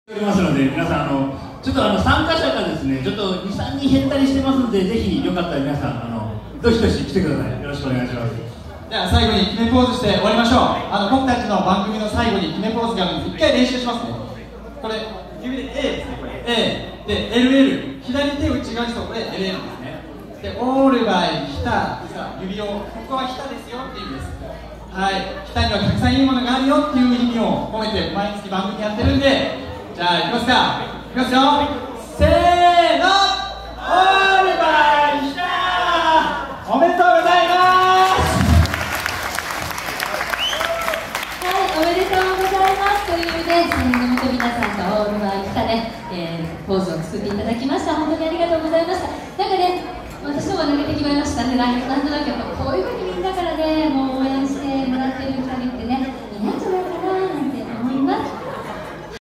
おりますので、皆さんちょっと参加者がですね、ちょっと2、3人減ったりしてますので、ぜひよかったら皆さんどしどし来てください。よろしくお願いします。 じゃあ最後に決めポーズして終わりましょう。僕たちの番組の最後に決めポーズがあるので、一回練習しますね。これ指で A ですね。これ A で LL、左手を内側にしてこれ LL ですね。でオールバイ来た、指をここは来たですよっていう意味です。はい、北にはたくさんいいものがあるよっていう意味を込めて毎日番組やってるんで、じゃあいきますか。いきますよ。せーの、オールバイ来た。おめでとうございます。 はい、おめでとうございますという意味で、3人組と皆さんとオールバイ来たね、ポーズを作っていただきました。本当にありがとうございました。なんかね、私の方が抜けてきましたね。なんとなくこういうふうにみんなからね、もう